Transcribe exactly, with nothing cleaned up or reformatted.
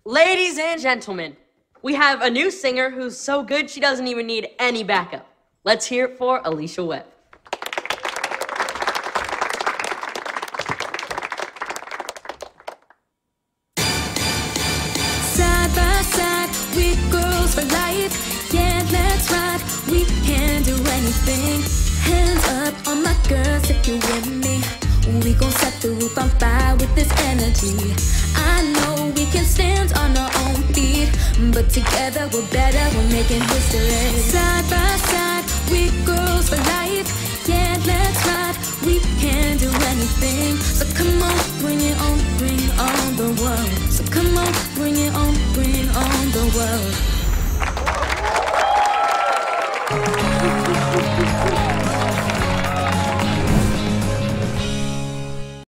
Ladies and gentlemen, we have a new singer who's so good she doesn't even need any backup. Let's hear it for Alisha Webb. Side by side, we girls for life. Yeah, let's ride. We can do anything. Hands up on my girls if you're with me. We gon' set the roof on fire with this energy. I know we can stand on our own feet, but together we're better, we're making history. Side by side, we girls for life. Yeah, let's ride. We can do anything. So come on, bring